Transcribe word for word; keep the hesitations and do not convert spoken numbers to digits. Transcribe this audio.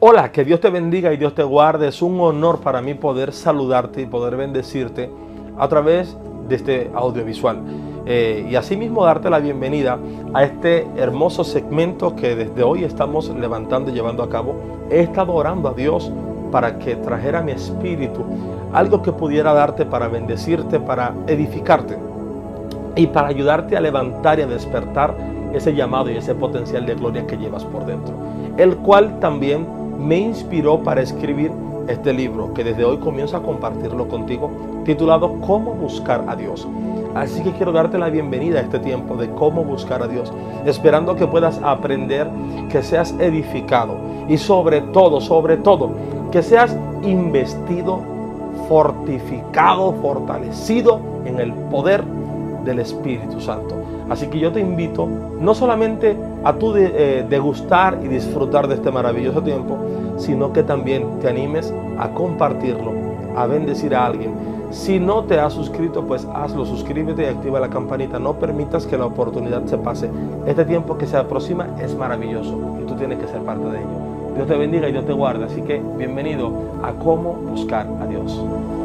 Hola, que Dios te bendiga y Dios te guarde. Es un honor para mí poder saludarte y poder bendecirte a través de este audiovisual. Eh, y asimismo darte la bienvenida a este hermoso segmento que desde hoy estamos levantando y llevando a cabo. He estado orando a Dios para que trajera a mi espíritu algo que pudiera darte para bendecirte, para edificarte y para ayudarte a levantar y a despertar ese llamado y ese potencial de gloria que llevas por dentro, el cual también me inspiró para escribir este libro que desde hoy comienzo a compartirlo contigo, titulado Cómo buscar a Dios. Así que quiero darte la bienvenida a este tiempo de cómo buscar a Dios, esperando que puedas aprender, que seas edificado y sobre todo, sobre todo, que seas investido, fortificado, fortalecido en el poder del Espíritu Santo. Así que yo te invito no solamente a tú de, eh, degustar y disfrutar de este maravilloso tiempo, sino que también te animes a compartirlo, a bendecir a alguien. Si no te has suscrito, pues hazlo, suscríbete y activa la campanita. No permitas que la oportunidad se pase. Este tiempo que se aproxima es maravilloso y tú tienes que ser parte de ello. Dios te bendiga y Dios te guarde. Así que bienvenido a Cómo buscar a Dios.